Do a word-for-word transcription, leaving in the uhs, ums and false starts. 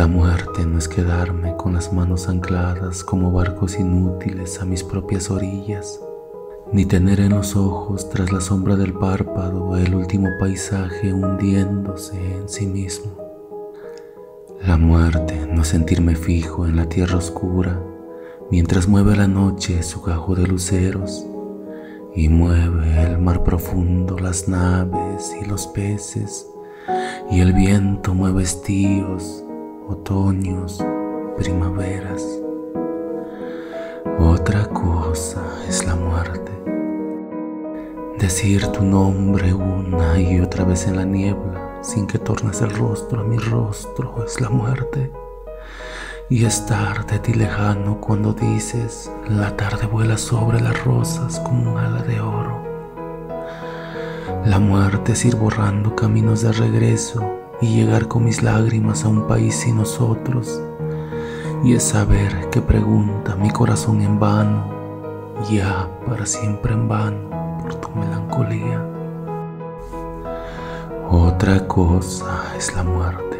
La muerte no es quedarme con las manos ancladas como barcos inútiles a mis propias orillas, ni tener en los ojos tras la sombra del párpado el último paisaje hundiéndose en sí mismo. La muerte no es sentirme fijo en la tierra oscura mientras mueve la noche su gajo de luceros y mueve el mar profundo las naves y los peces, y el viento mueve estíos, otoños, primaveras. Otra cosa es la muerte. Decir tu nombre una y otra vez en la niebla sin que tornes el rostro a mi rostro es la muerte. Y estar de ti lejano cuando dices la tarde vuela sobre las rosas como un ala de oro. La muerte es ir borrando caminos de regreso y llegar con mis lágrimas a un país sin nosotros, y es saber que pregunta mi corazón en vano, ya para siempre en vano por tu melancolía. Otra cosa es la muerte.